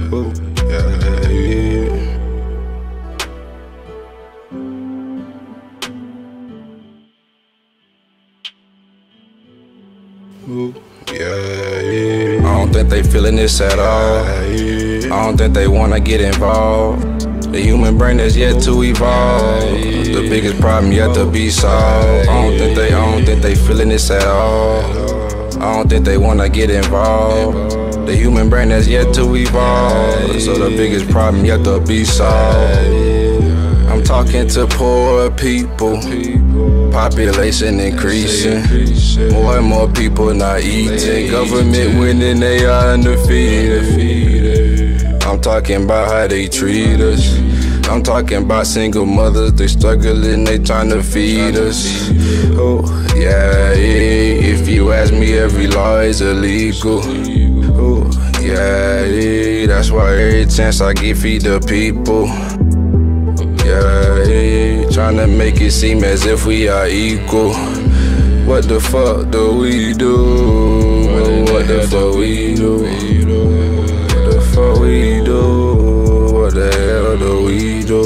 Ooh, yeah, yeah. Ooh, yeah, yeah. I don't think they feeling this at all. I don't think they wanna get involved. The human brain is yet to evolve. The biggest problem yet to be solved. I don't think they feeling this at all. I don't think they wanna get involved. The human brain has yet to evolve. So the biggest problem yet to be solved. I'm talking to poor people. Population increasing. More and more people not eating. Government winning, they are undefeated. I'm talking about how they treat us. I'm talking about single mothers, they struggling, they trying to feed us. Oh, yeah, yeah. If you ask me, every law is illegal. Oh, yeah, yeah. That's why every chance I get, feed the people. Yeah, yeah. Trying to make it seem as if we are equal. What the fuck do we do? What the fuck we do? What the fuck we do? What the hell do we do?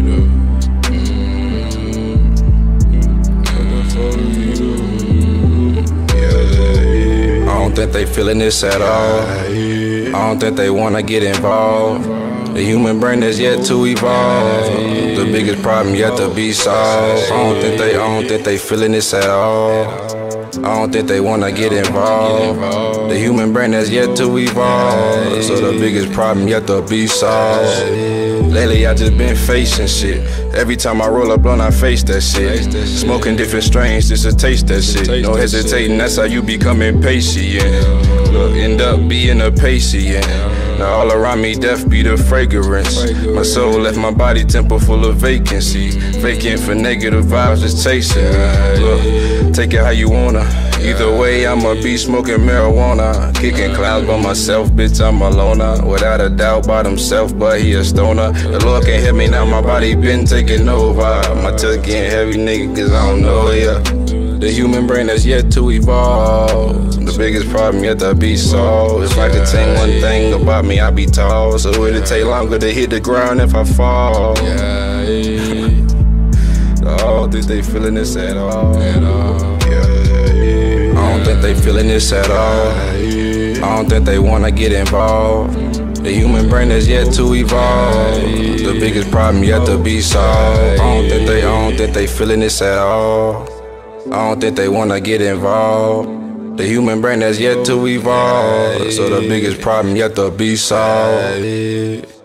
I don't think they feeling this at all. I don't think they wanna get involved. The human brain is yet to evolve. The biggest problem yet to be solved. I don't think they feeling this at all. I don't think they wanna get involved. The human brain has yet to evolve. So the biggest problem yet to be solved. Lately I just been facing shit. Every time I roll up blunt, I face that shit. Smoking different strains just to taste that shit. No hesitating, that's how you become impatient. Look, end up being a patient. Now all around me death be the fragrance. My soul left my body temple full of vacancy. Vacant for negative vibes, just chasing me. Look, take it how you wanna. Either way, I'ma be smoking marijuana. Kicking clouds by myself, bitch, I'm a loner. Without a doubt about himself, but he a stoner. The Lord can't help me now, my body been taking over. My touch getting heavy, nigga, cause I don't know, yeah. The human brain has yet to evolve. The biggest problem yet to be solved. If I could take one thing about me, I'd be tall. So it'll take longer to hit the ground if I fall. I don't think they feeling this at all. I don't think they feeling this at all. I don't think they wanna get involved. The human brain is yet to evolve. The biggest problem yet to be solved. I don't think they feeling this at all. I don't think they wanna get involved. The human brain has yet to evolve. So the biggest problem yet to be solved.